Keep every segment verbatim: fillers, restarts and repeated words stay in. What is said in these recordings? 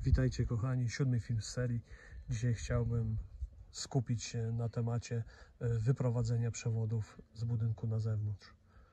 Witajcie kochani, siódmy film z serii. Dzisiaj chciałbym skupić się na temacie wyprowadzenia przewodów z budynku na zewnątrz.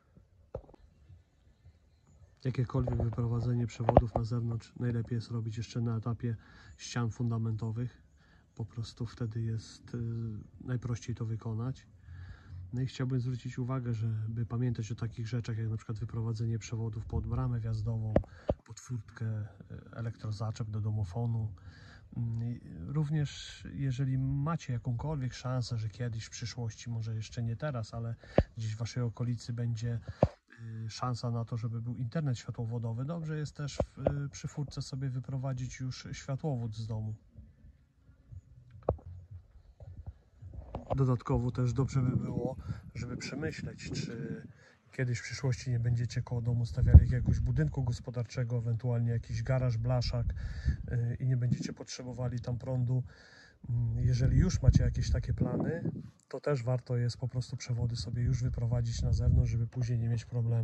Jakiekolwiek wyprowadzenie przewodów na zewnątrz najlepiej jest robić jeszcze na etapie ścian fundamentowych. Po prostu wtedy jest najprościej to wykonać. No i chciałbym zwrócić uwagę, żeby pamiętać o takich rzeczach jak na przykład wyprowadzenie przewodów pod bramę wjazdową, pod furtkę, elektrozaczep do domofonu. Również jeżeli macie jakąkolwiek szansę, że kiedyś w przyszłości, może jeszcze nie teraz, ale gdzieś w waszej okolicy będzie szansa na to, żeby był internet światłowodowy, dobrze jest też w, przy furtce sobie wyprowadzić już światłowód z domu. Dodatkowo też dobrze by było, żeby przemyśleć, czy kiedyś w przyszłości nie będziecie koło domu stawiali jakiegoś budynku gospodarczego, ewentualnie jakiś garaż, blaszak i nie będziecie potrzebowali tam prądu. Jeżeli już macie jakieś takie plany, to też warto jest po prostu przewody sobie już wyprowadzić na zewnątrz, żeby później nie mieć problemu.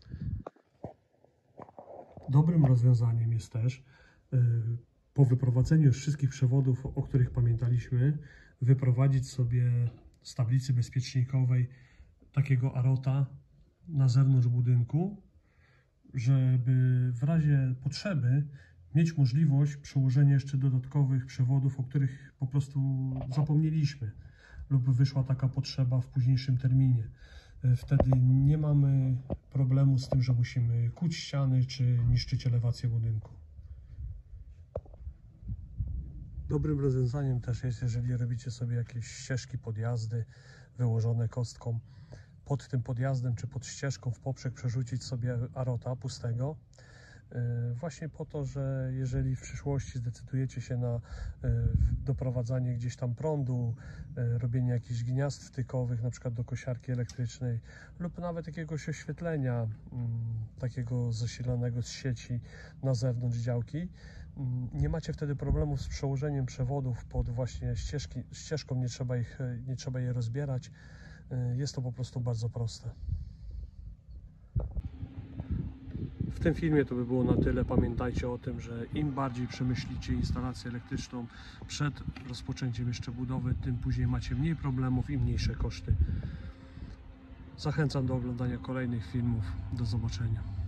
Dobrym rozwiązaniem jest też po wyprowadzeniu już wszystkich przewodów, o których pamiętaliśmy, wyprowadzić sobie z tablicy bezpiecznikowej takiego arota na zewnątrz budynku, żeby w razie potrzeby mieć możliwość przełożenia jeszcze dodatkowych przewodów, o których po prostu zapomnieliśmy lub wyszła taka potrzeba w późniejszym terminie. Wtedy nie mamy problemu z tym, że musimy kuć ściany czy niszczyć elewację budynku. Dobrym rozwiązaniem też jest, jeżeli robicie sobie jakieś ścieżki podjazdy wyłożone kostką, pod tym podjazdem czy pod ścieżką w poprzek przerzucić sobie arota pustego, właśnie po to, że jeżeli w przyszłości zdecydujecie się na doprowadzanie gdzieś tam prądu, robienie jakichś gniazd wtykowych, na przykład do kosiarki elektrycznej lub nawet jakiegoś oświetlenia takiego zasilanego z sieci na zewnątrz działki, nie macie wtedy problemów z przełożeniem przewodów pod właśnie ścieżki, ścieżką, nie trzeba ich, nie trzeba je rozbierać. Jest to po prostu bardzo proste. W tym filmie to by było na tyle. Pamiętajcie o tym, że im bardziej przemyślicie instalację elektryczną przed rozpoczęciem jeszcze budowy, tym później macie mniej problemów i mniejsze koszty. Zachęcam do oglądania kolejnych filmów. Do zobaczenia.